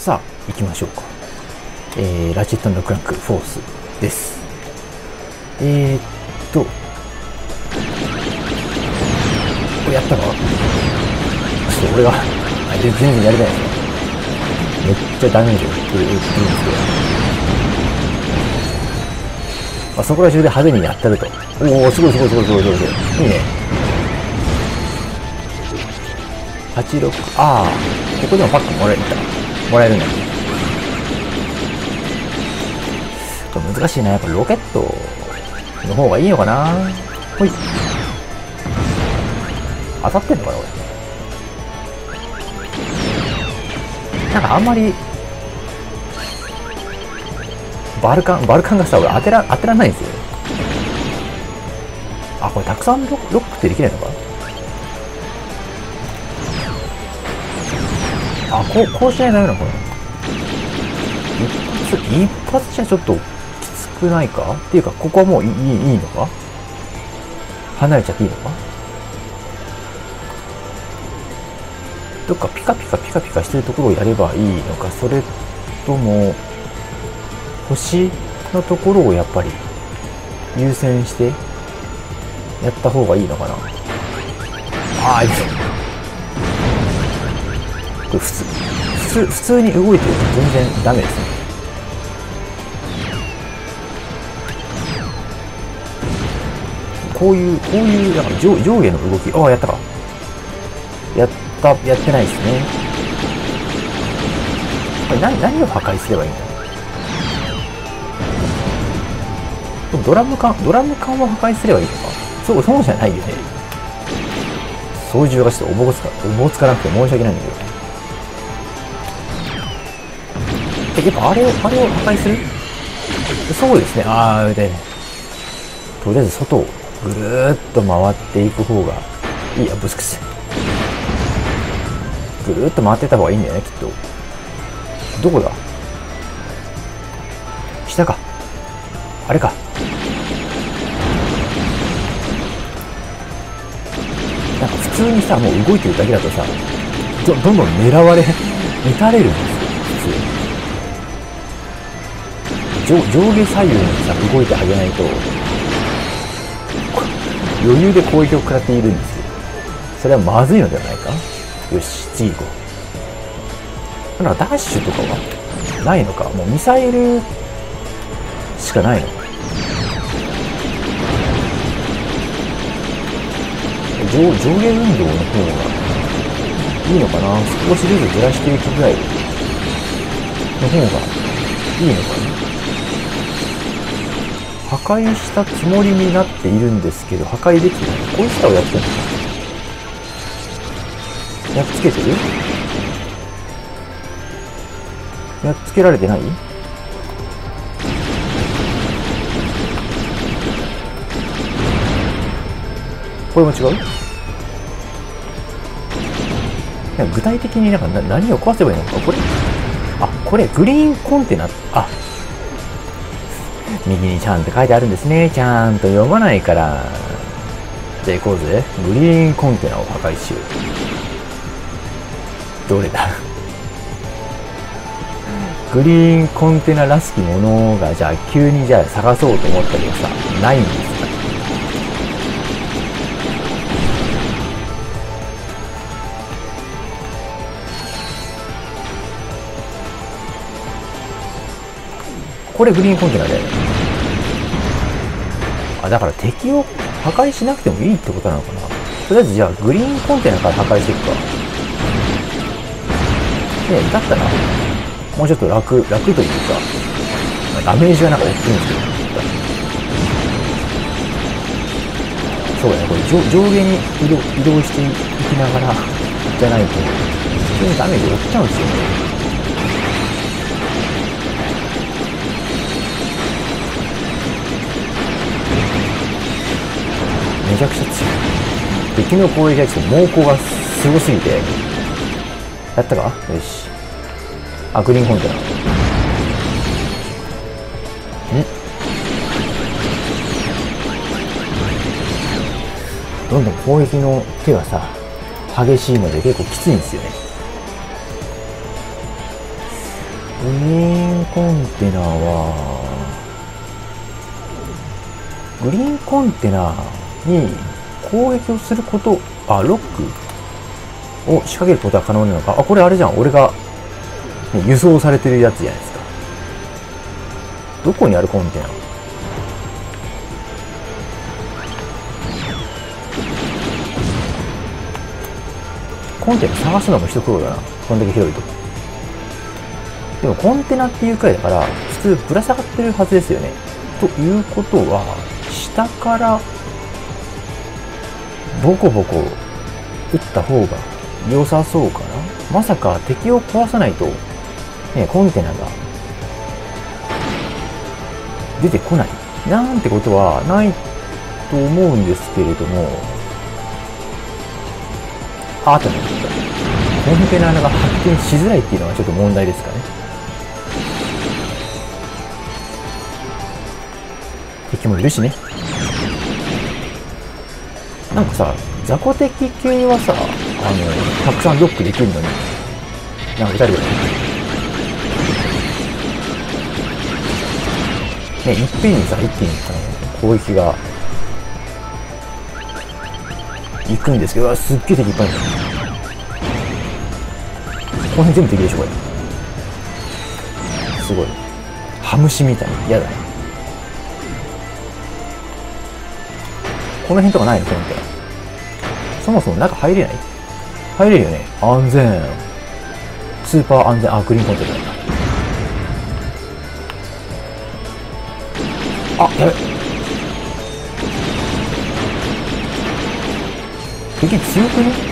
さあ行きましょうか。ラチェット&クランクフォースです。これやったか。ちょっと俺が全然やりたいですよ。めっちゃダメージを打ってるんですけど、そこら中で派手にやってると。おお、すごいすごいすごいすごいすごい。いいね。86、ああ、ここでもパックもらえるんだ。これ難しいな。やっぱロケットの方がいいのかな。ほい。当たってんのかな、これ。なんかあんまり、バルカンがさ、俺当てらんないんですよ。あ、これたくさんロックってできないのか。あ、こうしないとダメなのかな。一発じゃちょっときつくないかっていうか、ここはもういいのか。離れちゃっていいのか。どっかピカピカしてるところをやればいいのか、それとも星のところをやっぱり優先してやった方がいいのかな。ああ、いいです。これ普通に動いてると全然ダメですね。こういうなんか上下の動き、ああ、やったか。やってないですね。これ何を破壊すればいいんだ。ドラム缶を破壊すればいいのか。そうじゃないよね。操縦がちょっとおぼつかなくて申し訳ないんだけど。やっぱあれを破壊する。そうですね。ああ、でとりあえず外をぐるーっと回っていく方がいいや。ぶつくせ。ぐるーっと回ってた方がいいんだよね、きっと。どこだ。下か。あれか。なんか普通にさ、もう動いてるだけだとさ、どんどん撃たれるんですよ、普通。上下左右にさ、動いてあげないと、余裕で攻撃を食らっているんですよ。それはまずいのではないか。よし、次行こう。なんかダッシュとかはないのか。もうミサイルしかないのか。上下運動の方がいいのかな。少しずつずらしていくぐらいの方がいいのかな。破壊したつもりになっているんですけど、破壊できてない。こいつらをやってるのか。やっつけてる？やっつけられてない？これも違う？具体的になんか何を壊せばいいのか。これグリーンコンテナ。あ、右にちゃんと書いてあるんですね。ちゃんと読まないから。じゃあ行こうぜ。グリーンコンテナを破壊しよう。どれだ。グリーンコンテナらしきものが、じゃあ急にじゃあ探そうと思ったけどさ、ないんですか。これグリーンコンテナで。あ、だから敵を破壊しなくてもいいってことなのかな。とりあえずじゃあグリーンコンテナから破壊していくか。だったらもうちょっと楽というか、ダメージがなんか大きいんですけど、そうだね。これ上下に移動していきながらじゃないと普通にダメージが大きちゃうんですよね。めちゃくちゃ強い。敵の攻撃がちょっと猛攻がすごすぎて。やったか。よし。あ、グリーンコンテナ。どんどん攻撃の手がさ、激しいので結構きついんですよね。 グリーンコンテナは、グリーンコンテナに攻撃をすること、ロックを仕掛けることは可能なのか。これあれじゃん。俺が、ね、輸送されてるやつじゃないですか。どこにあるコンテナ？コンテナ探すのも一苦労だな。こんだけ広いと。でもコンテナっていうくらいだから、普通ぶら下がってるはずですよね。ということは、下からボコボコ撃った方が良さそうかな。まさか敵を壊さないと、ね、コンテナが出てこないなんてことはないと思うんですけれども、あとね、コンテナが発見しづらいっていうのがちょっと問題ですかね。敵もいるしね。なんかさ、雑魚敵系はさ、たくさんロックできるのに、なんか撃たれるよね。ね、いっぺんにさ、一気に攻撃が行くんですけど、すっげえ敵いっぱいいる。この辺全部敵でしょ、これ。すごい。ハムシみたい。嫌だね。この辺とかないの、この辺。そもそも中入れない？入れるよね。安全。スーパー安全。グリーンコンテナだ。やべ。敵強くね？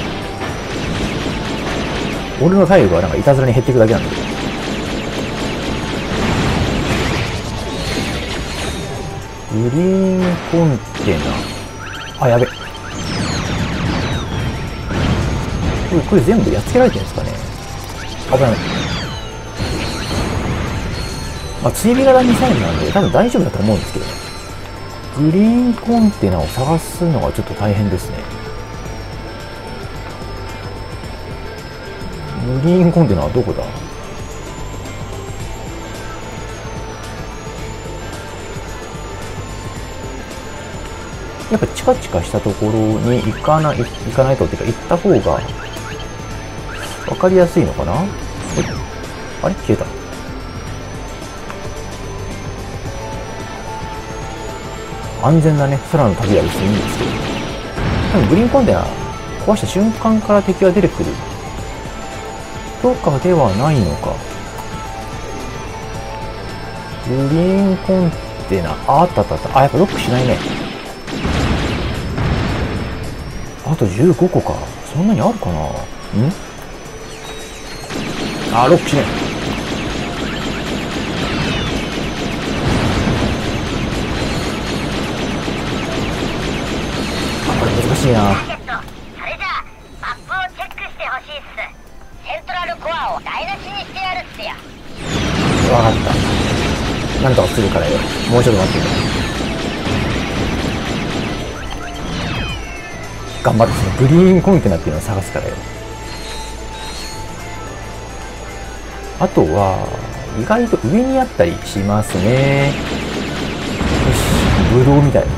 俺の体力はなんかいたずらに減っていくだけなんだけど。グリーンコンテナ。やべ。これ全部やっつけられてるんですかね。危ない。追尾型ミサイルなんで多分大丈夫だと思うんですけどね。グリーンコンテナを探すのがちょっと大変ですね。グリーンコンテナはどこだ？やっぱチカチカしたところに行かないとっていうか、行った方が分かりやすいのかな？あれ消えた。安全なね、空の旅は別にいいんですけど、多分グリーンコンテナ壊した瞬間から敵が出てくるとかではないのか。グリーンコンテナ、あった。やっぱロックしないね。あと15個か。そんなにあるかな。ロックしない。これ難しいな。 それじゃあマップをチェックしてほしいっす。セントラルコアを台無しにしてやるっすよ。 わかった。なんとかするからよ。もうちょっと待ってくれ。頑張ってそのグリーンコンテナっていうのを探すからよ。あとは意外と上にあったりしますね。よし、ブドウみたいな。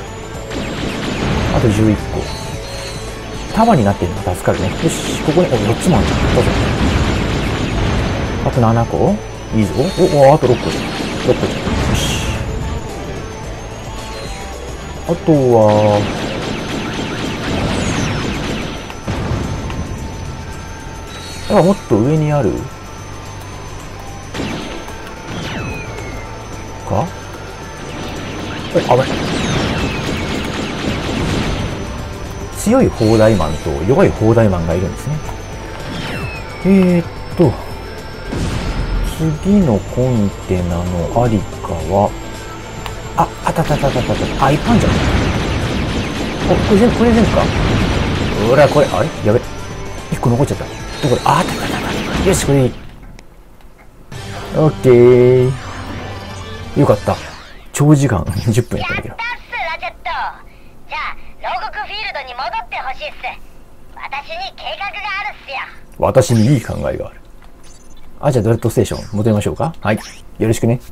あと11個。束になってるのが助かるね。よし、ここに4つもあるんだ。どうぞ。あと7個いいぞ。あと6個じゃん。6個じゃん。よし。あとはもっと上にあるか？危ない。強い砲台マンと弱い砲台マンがいるんですね。次のコンテナのありかは、あった。いっぱいあんじゃん。これ全部か。ほら、これ、あれやべ。1個残っちゃった。どこで？あった。よし、これいい。オッケー。よかった。長時間10分やったんだけど。 やったっす、ラチェット。じゃあ、牢獄フィールドに戻ってほしいっす。私に計画があるっすよ。 私にいい考えがある。 じゃあドレッドステーション戻りましょうか。はい。よろしくね。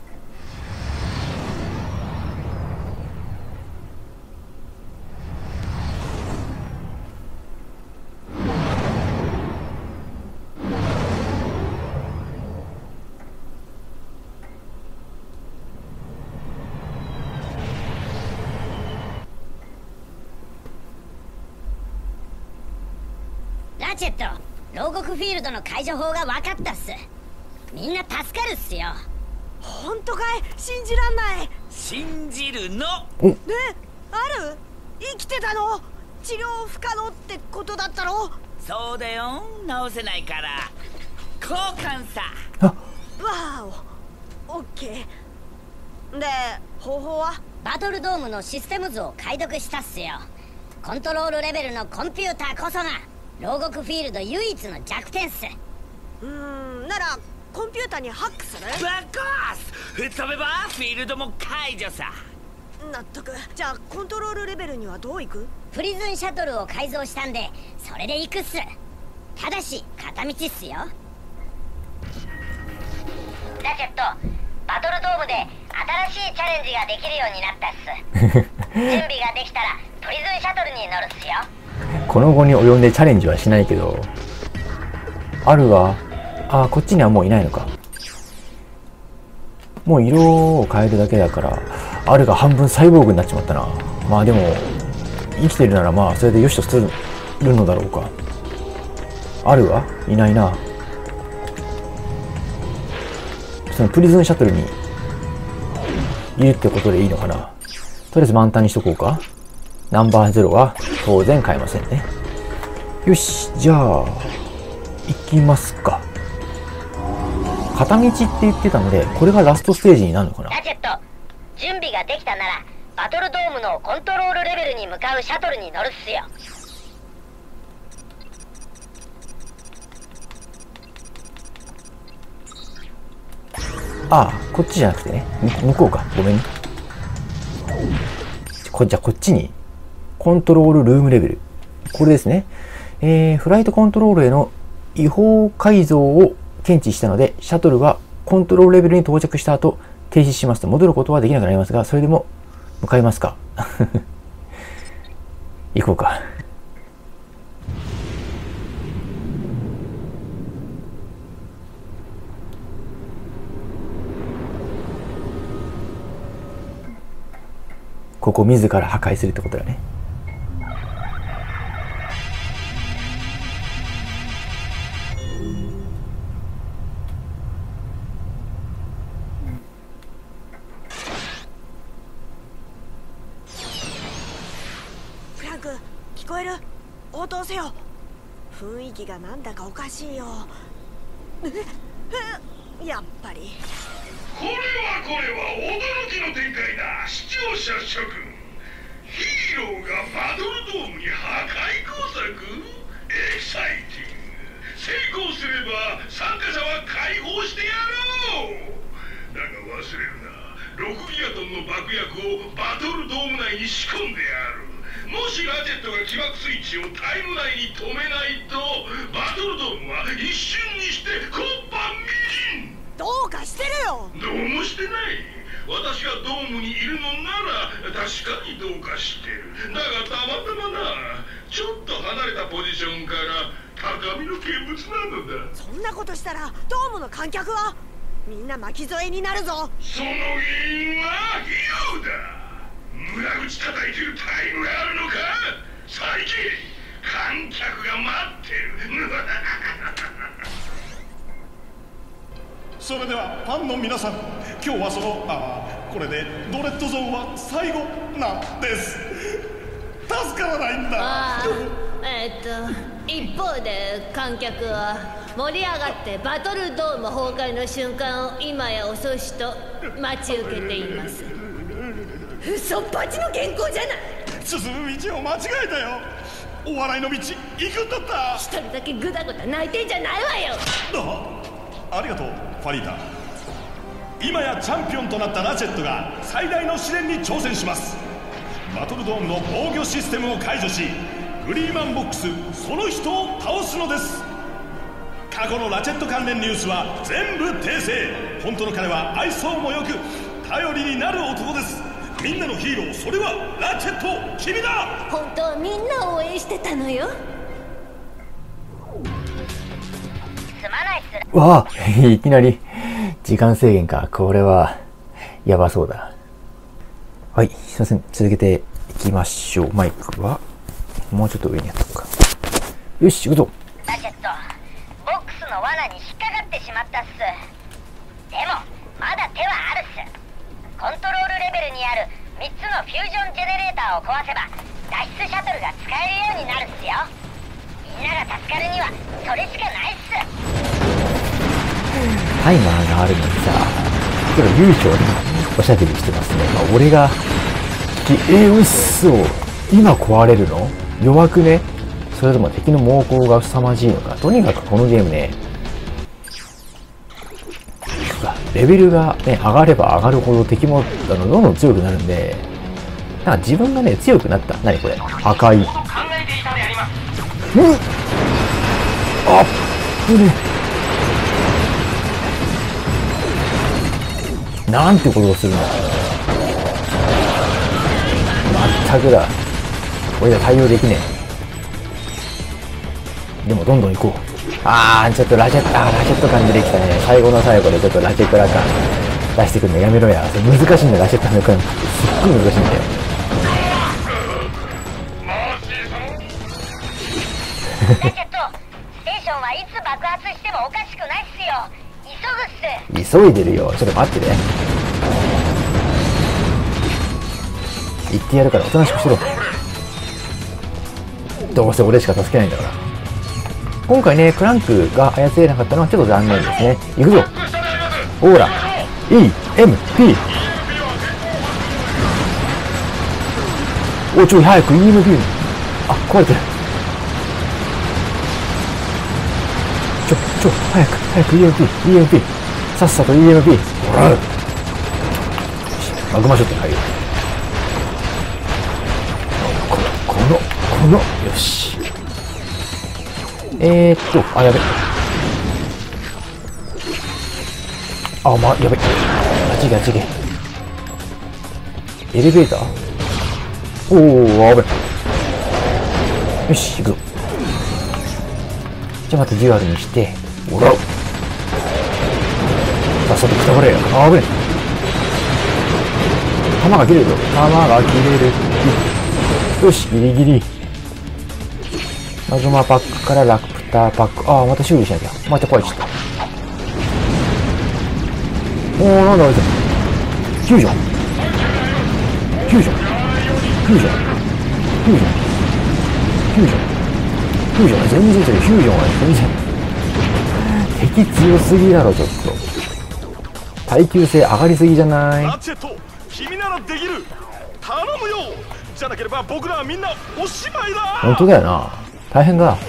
ラチェット、牢獄フィールドの解除法が分かったっす。みんな助かるっすよ。 本当かい？信じらんない。 信じるの。 ね、ある？生きてたの？治療不可能ってことだったろ？ そうだよ、治せないから交換さ。 わーお、オッケー。で、方法は？ バトルドームのシステム図を解読したっすよ。コントロールレベルのコンピューターこそが牢獄フィールド唯一の弱点っす。 ならコンピューターにハックする？ バコース吹っ飛べばフィールドも解除さ。 納得。じゃあコントロールレベルにはどういく？ プリズンシャトルを改造したんでそれで行くっす。ただし片道っすよ。ラチェット、バトルドームで新しいチャレンジができるようになったっす。準備ができたらプリズンシャトルに乗るっすよ。 この後に及んでチャレンジはしないけど、あるは、こっちにはもういないのか。もう色を変えるだけだから、あるが半分サイボーグになっちまったな。まあでも、生きてるならまあそれでよしとするのだろうか。あるはいないな。そのプリズンシャトルにいるってことでいいのかな。とりあえず満タンにしとこうか。ナンバー0は当然買えませんね。よし、じゃあ、行きますか。片道って言ってたので、これがラストステージになるのかな。 ラチェット、準備ができたなら、バトルドームのコントロールレベルに向かうシャトルに乗るっすよ。 こっちじゃなくてね。向こうか。ごめんね。じゃあこっちに、コントロールルームレベル。これですね。フライトコントロールへの違法改造を検知したので、シャトルはコントロールレベルに到着した後、停止しますと戻ることはできなくなりますが、それでも向かいますか。行こうか。ここ自ら破壊するってことだね。 フランク、聞こえる？応答せよ。雰囲気がなんだかおかしいよ。やっぱり。 これは驚きの展開だ。視聴者諸君、ヒーローがバトルドームに破壊工作？エキサイティング。成功すれば参加者は解放してやろう。だが忘れるな、6ギガトンの爆薬をバトルドーム内に仕込んでやる。もしラジェットが起爆スイッチをタイム内に止めないと、バトルドームは一瞬にして木っ端みじん。 どうかしてるよ。 どうもしてない。私がドームにいるのなら確かにどうかしてる。だがたまたまな、ちょっと離れたポジションから高みの見物なのだ。 そんなことしたらドームの観客はみんな巻き添えになるぞ。 その原因は費用だ。裏口叩いてるタイムがあるのか。最近観客が待ってる。 それではファンの皆さん、今日はそのこれでドレッドゾーンは最後なんです。助からないんだ。 一方で観客は盛り上がってバトルドーム崩壊の瞬間を今や遅しと待ち受けています。 嘘っぱちの原稿じゃない。 進む道を間違えたよ。お笑いの道行くんだった。 一人だけグダグダ泣いてんじゃないわよ。 ありがとうファリータ。今やチャンピオンとなったラチェットが最大の試練に挑戦します。バトルドームの防御システムを解除し、グリーマンボックスその人を倒すのです。 過去のラチェット関連ニュースは全部訂正。本当の彼は愛想もよく頼りになる男です。みんなのヒーロー、それはラチェット、君だ。 本当はみんなを応援してたのよ。 すまないっす。 わあ、いきなり時間制限か。これはやばそうだ。はい、すいません。続けていきましょう。マイクはもうちょっと上にやっとくか。よし、行くぞ。 ラチェット、ボックスの罠に引っかかってしまったっす。でもまだ手はあるっす。コントロールレベルにある3つのフュージョンジェネレーターを壊せば脱出シャトルが使えるようになるっすよ。みんなが助かるにはそれしかないっす。 タイマーがあるのにさ、ちょっと悠長におしゃべりしてますね。まあ、俺がうっそ、今壊れるの弱くね。それとも敵の猛攻が凄まじいのか。とにかくこのゲームね、レベルがね、上がれば上がるほど敵もどんどん強くなるんで、なんか自分がね、強くなった。何これ、破壊。うん、あっぶね。なんてことをするの。まったくだ。俺ら対応できねえ。でもどんどん行こう。ちょっとラチェット感出てきたね。最後の最後でちょっとラチェットラ感出してくるのやめろや。それ難しいんだよ、ラチェットの感。すっごい難しいんだよ。 ラチェット、ステーションはいつ爆発してもおかしくないっすよ。急ぐっす。 急いでるよ。ちょっと待ってね。言ってやるからおとなしくしろ。どうせ俺しか助けないんだから。今回ね、クランクが操れなかったのはちょっと残念ですね。行くぞ。オーラ EMP。 お、ちょい早く EMP。 あ、壊れてる。早く EMP。 さっさと EMP。 ほら、マグマショットに入る。このよし。やべ。やべ。あっちげ。エレベーター。おー、やべ。よし、行くぞ。じゃあまたデュアルにして、おらう。さっさと来たこれ。あぶね。弾が切れるぞ。よし、ギリギリ。マグマパックからラプターパック。また修理しなきゃ。また壊れちゃった。なんだあいつ。フュージョン。全然強い。フュージョンは全然。敵強すぎだろ、ちょっと。耐久性上がりすぎじゃない？ ラチェット、君ならできる。頼むよ。じゃなければ僕らはみんなおしまいだ。 本当だよな。大変だ。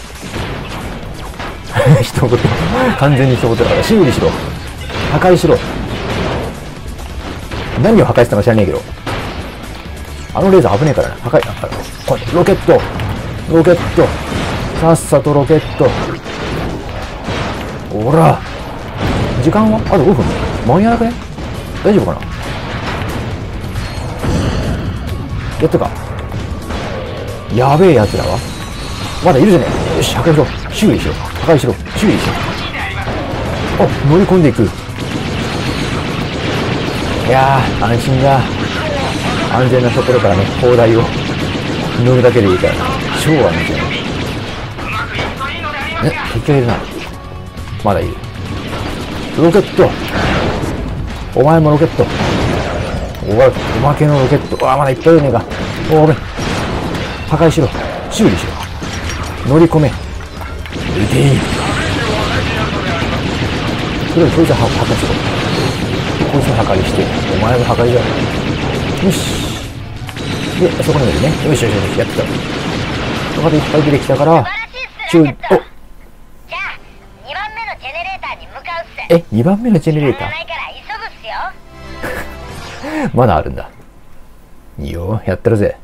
一言。完全に一言だから。修理しろ。破壊しろ。何を破壊したのか知らねえけど。あのレーザー危ねえからね。破壊。これロケット。さっさとロケット。ほら。時間はあと5分。間に合わなくね？大丈夫かな？やったか。やべえやつらはまだいるじゃねえ。よし、破壊しろ。修理しろ。破壊しろ。修理しろ。乗り込んでいく。いやー、安心だ。安全なところからね、砲台を乗るだけでいいからな。超安全。敵がいるな。まだいる。ロケット。お前もロケット。おまけのロケット。まだいっぱいいるねえか。危ない。破壊しろ。修理しろ。乗り込め。撃ていい。それじゃ破壊しろ。こいつの破壊して、お前の破壊じゃ。よし。で、そこにいるね。よし、やってた。またいっぱい出てきたから、 じゃあ2番目のジェネレーターに向かうっす。 2番目のジェネレーター。 ないから急ぐっすよ。 まだあるんだ。いいよ、やってるぜ。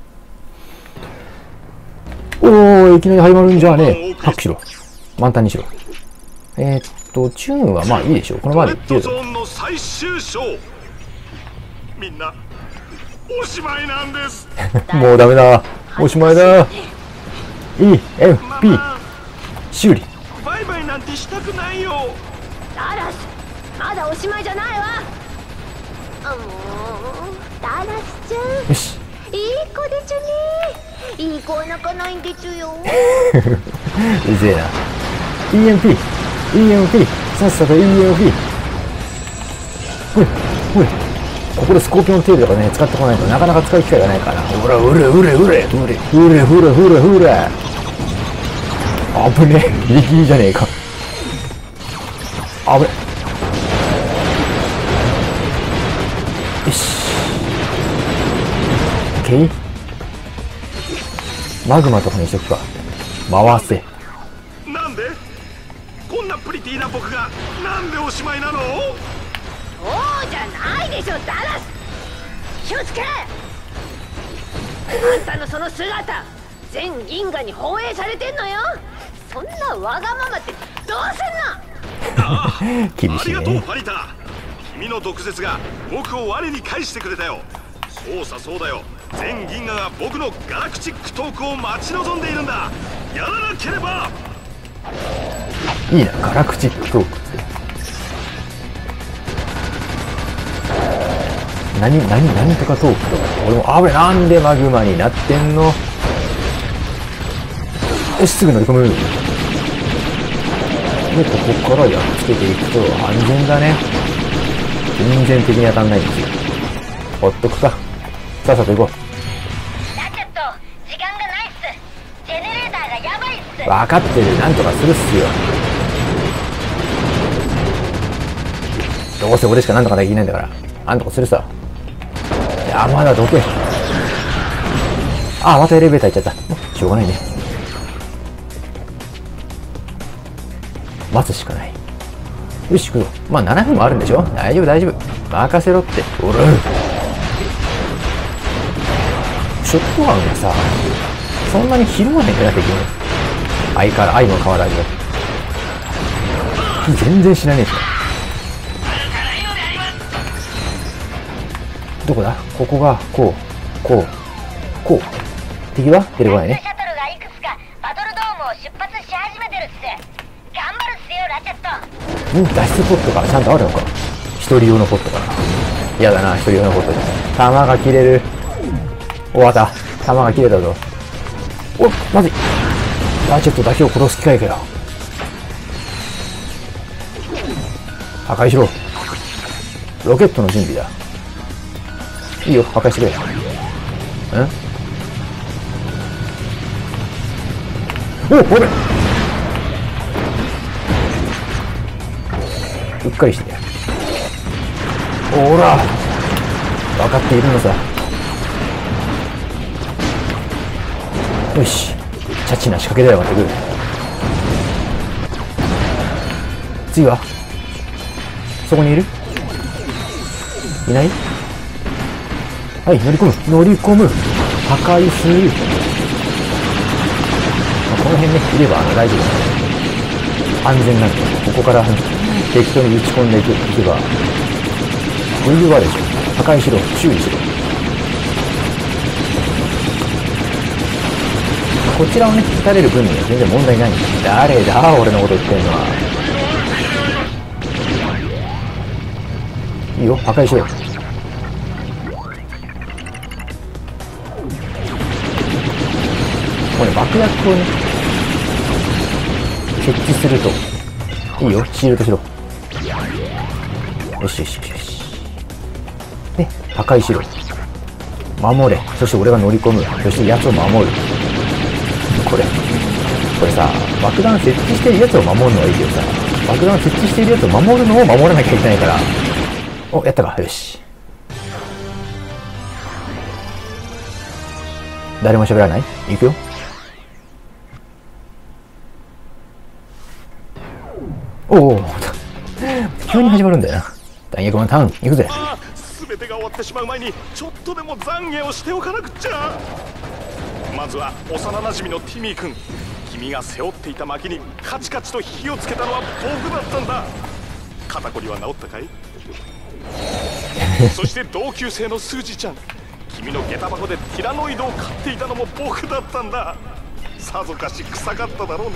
いきなり始まるんじゃねえ。ハックしろ。満タンにしろ。 チューンはまあいいでしょう。このままでいってるゾーンの最終章、みんなおしまいなんです。 もうダメだ、おしまいだ。EMP 修理。 バイバイなんてしたくないよ。 ダラス、まだおしまいじゃないわ。もうダラスちゃん、 よし、 いい子でちゅね。いい子は泣かないんでちゅよ。 うぜえな。EMP さっさと EMP。ほいほい、ここでスコーピオンテールとかね使ってこないとなかなか使う機会がないから。ほらほらほらほらほらほらほらほらほら、あぶねえ、ギリギリじゃねえか。あぶねえ。よし、オッケー。マグマとかにしとくか。回せ。 なんでこんなプリティな僕がなんでおしまいなの？ そうじゃないでしょ、ダラス。気をつけ。あんたのその姿、全銀河に放映されてんのよ。そんなわがままってどうすんの？ 厳しいね。 ありがとうファリタ。君の毒舌が僕を我に返してくれたよ。そうだよ、全銀河が僕のガラクチックトークを待ち望んでいるんだ。やらなければ。 いいな、ガラクチックトークって。何とかトークとか。俺も危ない。なんでマグマになってんの。よし、すぐ乗り込む。で、ここからやっつけていくと安全だね。全然敵に当たんないんですよ。ほっとくか。さっさと行こう。 ラチェット、時間がないっす。ジェネレーターがやばいっす。 分かってる。なんとかするっすよ。どうせ俺しかなんとかできないんだから。なんとかするさ。いや、まだどけ。あ、またエレベーター行っちゃった。しょうがないね。待つしかない。よし、行くぞ。まあ7分もあるんでしょ。大丈夫大丈夫。任せろって。おら。ショットガンがさ、そんなにひるまへんくなきゃいけない。愛の変わらず。全然知らねえし。どこだ？ここが、こう。敵は出てこないね。 シャトルがいくつかバトルドームを出発し始めてるっす。頑張るっすよ、ラチェット。 脱出ポットがちゃんとあるのか。一人用のポットかな。嫌だな、一人用のポットで。弾が切れる。終わった。弾が切れたぞ。おっ、まずい。ラチェットだけを殺す機会かよ。破壊しろ。ロケットの準備だ。いいよ、破壊してくれ。お、ほれ。うっかりして。ほら、分かっているのさ。よし、チャチな仕掛けだよ、まったく。次はそこにいる？いない？はい、乗り込む。破壊する。この辺ね、いれば大丈夫。安全なんで、ここから適当に打ち込んでいけば余裕はあるでしょ。破壊しろ、修理しろ。こちらをね、撃たれる分には全然問題ないんです。誰だ俺のこと言ってんのは。いいよ、破壊しろよ。これ爆薬をね設置するといいよ。シールドしろ。よしよしよしよし。で、破壊しろ。守れ。そして俺が乗り込む。そして奴を守る。これさ、爆弾設置してるやつを守るのはいいけどさ、爆弾設置してるやつを守るのを守らなきゃいけないから。お、やったか。よし。誰も喋らない？行くよ。おお、急に始まるんだよな。弾薬マンターン、行くぜ。 全てが終わってしまう前にちょっとでも懺悔をしておかなくっちゃ。まずは幼なじみのティミー君、 君が背負っていた薪にカチカチと火をつけたのは僕だったんだ。肩こりは治ったかい？そして同級生のスージちゃん、君の下駄箱でティラノイドを飼っていたのも僕だったんだ。さぞかし臭かっただろうね。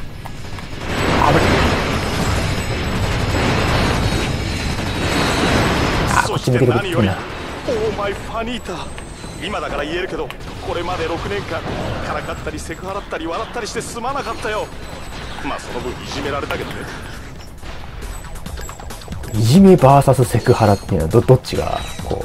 そして何より、オーマイファニータ、今だから言えるけど、これまで6年間からかったりセクハラったり笑ったりしてすまなかったよ。まあその分いじめられたけどね。 いじめ VS セクハラっていうのはどっちがこ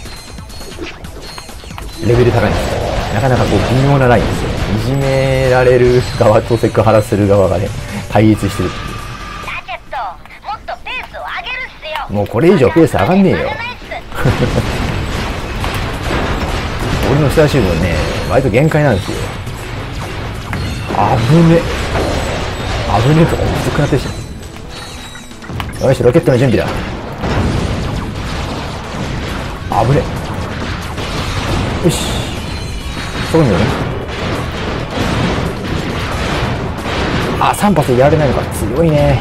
うレベル高いんですか？なかなかこう微妙なラインですよね。いじめられる側とセクハラする側がね対立してるっていう。 ラケット、もっとペースを上げるっすよ。 もうこれ以上ペース上がんねえよ。俺の下シュートね割と限界なんですよ。危ねえとか遅くなってるし。よし、ロケットの準備だ。危ねえ。よし、そういうのね。あ、3発やられないのか。強いね。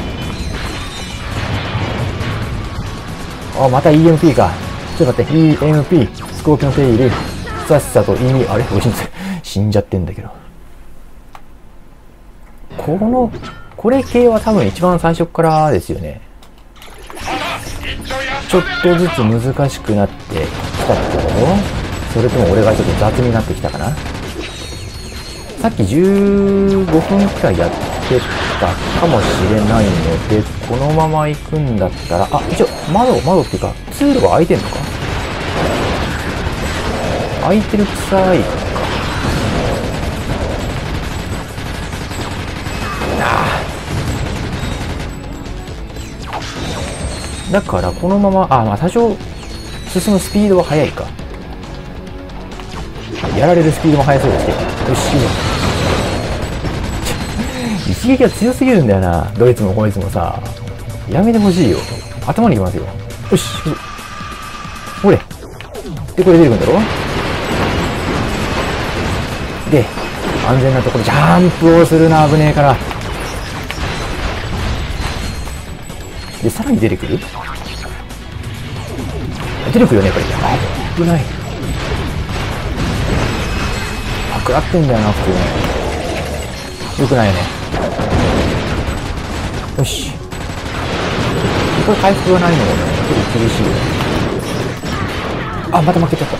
あ、また EMP か。ちょっと待って、EMP、スコーピオンテイル、さっさと E、あれ死んじゃってんだけど。これ系は多分一番最初からですよね。ちょっとずつ難しくなってきたってこと？それとも俺がちょっと雑になってきたかな？さっき15分くらいやってたかもしれないので、このまま行くんだったら、あ、一応窓っていうか通路が開いてんのか？開いてる臭いのか。だからこのまま、まあ多少進むスピードは速いか。やられるスピードも速そうですけど。よし、一撃が強すぎるんだよな。どいつもこいつもさ。やめてほしいよ。頭にきますよ。よし、ほれ。で、これ出てくるんだろ？で、安全なところジャンプをするな、危ねえから。で、さらに出てくるよね、これ。危ない。食らってんだよな、普通に。よくないよね。よし。これ回復がないのもね、結構厳しいよね。あ、また負けちゃった。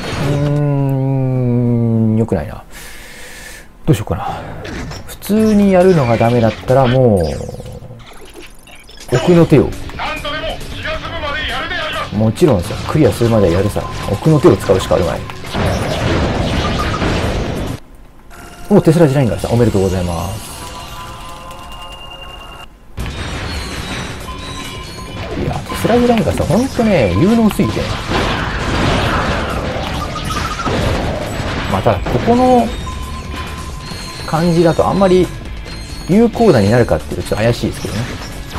よくないな。どうしようかな。普通にやるのがダメだったら、もう、奥の手を。もちろんさ、クリアするまでやるさ。奥の手を使うしかあるまい。お、テスラジラインがさん、おめでとうございます。いや、テスラジラインがさ、ほんとね、有能すぎて。また、ここの感じだとあんまり有効打になるかっていうとちょっと怪しいですけどね。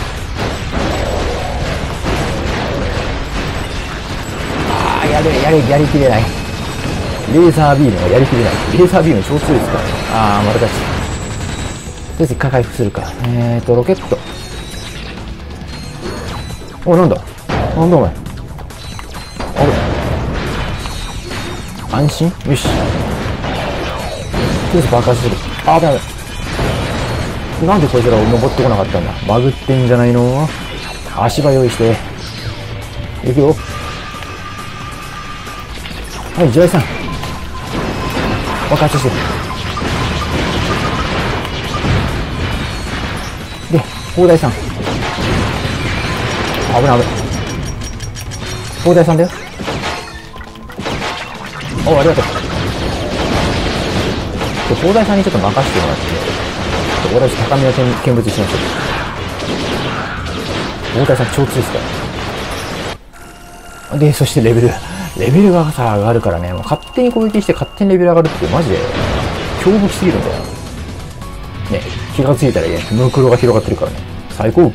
やりきれない。レーザービームがやりきれない。レーザービーム超強いですからね。また勝ち。とりあえず一回回復するか。ロケット。お、なんだお前。あれ安心？よし。とりあえず爆発する。ダメ。なんでこいつらを登ってこなかったんだ。バグってんじゃないの？足場用意して。行くよ。はい、ジュライさん。爆発してる。で、砲台さん。危ない。砲台さんだよ。お、ありがとう。砲台さんにちょっと任せてもらって、俺たち高めの見物しましょう。砲台さん超強いですから。で、そしてレベルがさ、上がるからね、もう勝手に攻撃して勝手にレベル上がるってマジで強武器すぎるんだよ。ね、気がついたらね、ムクロが広がってるからね。最高。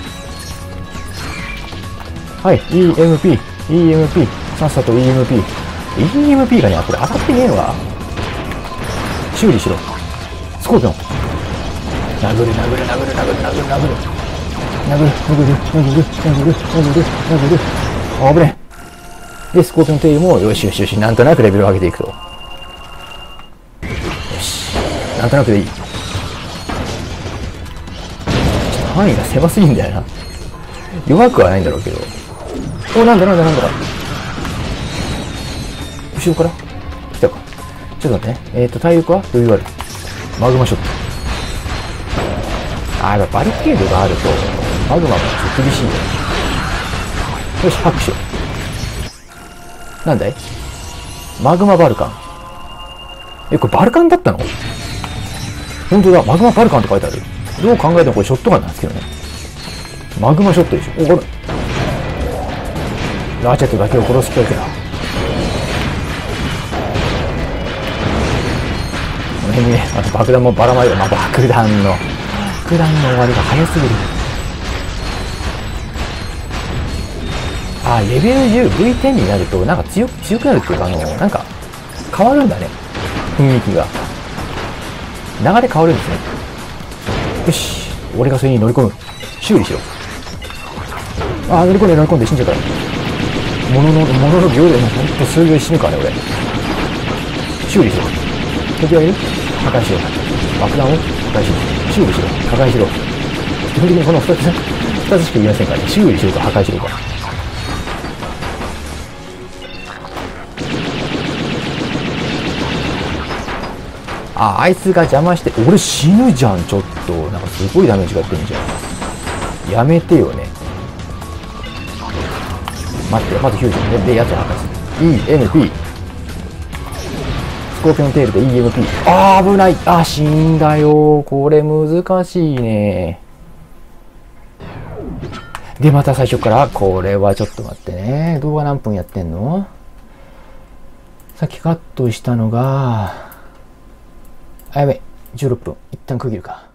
はい、EMP、さっさと EMP がね、これ当たってねえのか。修理しろ。スコーピオン。 殴る。危ねえ。で、スコーピオンテイルも、よし、なんとなくレベルを上げていくと。よし。なんとなくでいい。ちょっと範囲が狭すぎんだよな。弱くはないんだろうけど。なんだ。後ろから来たか。ちょっと待ってね。体力は余裕ある。マグマショット。やっぱバリケードがあると、マグマがちょっと厳しいんだよ。よし、拍手。なんだい？マグマバルカン。これバルカンだったの？本当だ、マグマバルカンって書いてある。どう考えてもこれショットガンなんですけどね。マグマショットでしょ。これ。ラーチェットだけを殺す気だけだ。この辺にね、爆弾もばらまいて、爆弾の終わりが早すぎる。レベル10、V10 になると、なんか強くなるっていうか、なんか、変わるんだね。雰囲気が。流れ変わるんですね。よし。俺がそれに乗り込む。修理しろ。乗り込んで死んじゃうから。ものの秒で、ほんと数秒で死ぬからね、俺。修理しろ。敵はいる？破壊しろ。爆弾を破壊しろ。修理しろ。破壊しろ。基本的にこの2つしか言いませんからね。修理しろか破壊しろか。あいつが邪魔して、俺死ぬじゃん、ちょっと。なんかすごいダメージがやってんじゃん。やめてよね。待って、まずフュージョンで、やつを破壊する。EMP。スコーピオンテールで EMP。危ない。死んだよ。これ難しいね。で、また最初から、これはちょっと待ってね。動画何分やってんの？さっきカットしたのが、やべ、16分。一旦区切るか。